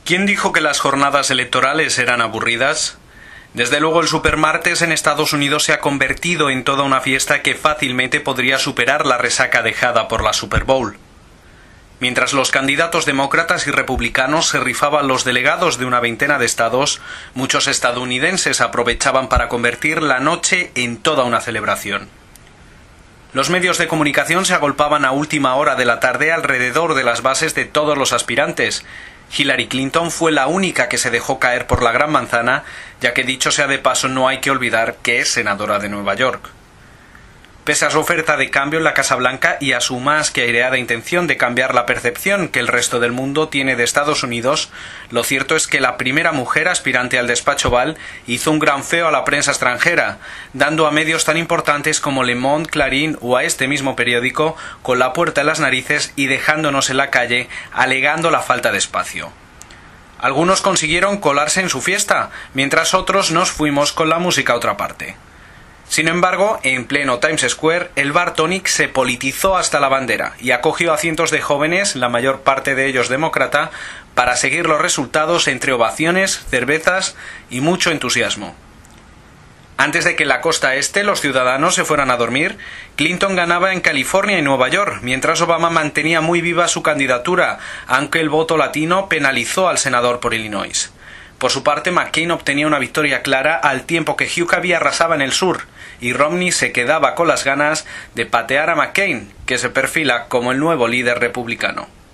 ¿Quién dijo que las jornadas electorales eran aburridas? Desde luego el supermartes en Estados Unidos se ha convertido en toda una fiesta que fácilmente podría superar la resaca dejada por la Super Bowl. Mientras los candidatos demócratas y republicanos se rifaban los delegados de una veintena de estados, muchos estadounidenses aprovechaban para convertir la noche en toda una celebración. Los medios de comunicación se agolpaban a última hora de la tarde alrededor de las bases de todos los aspirantes. Hillary Clinton fue la única que se dejó caer por la Gran Manzana, ya que dicho sea de paso no hay que olvidar que es senadora de Nueva York. Pese a su oferta de cambio en la Casa Blanca y a su más que aireada intención de cambiar la percepción que el resto del mundo tiene de Estados Unidos, lo cierto es que la primera mujer aspirante al despacho Oval hizo un gran feo a la prensa extranjera, dando a medios tan importantes como Le Monde, Clarín o a este mismo periódico con la puerta en las narices y dejándonos en la calle alegando la falta de espacio. Algunos consiguieron colarse en su fiesta, mientras otros nos fuimos con la música a otra parte. Sin embargo, en pleno Times Square, el bar Tonic se politizó hasta la bandera y acogió a cientos de jóvenes, la mayor parte de ellos demócrata, para seguir los resultados entre ovaciones, cervezas y mucho entusiasmo. Antes de que en la costa este los ciudadanos se fueran a dormir, Clinton ganaba en California y Nueva York, mientras Obama mantenía muy viva su candidatura, aunque el voto latino penalizó al senador por Illinois. Por su parte, McCain obtenía una victoria clara al tiempo que Huckabee arrasaba en el sur, y Romney se quedaba con las ganas de patear a McCain, que se perfila como el nuevo líder republicano.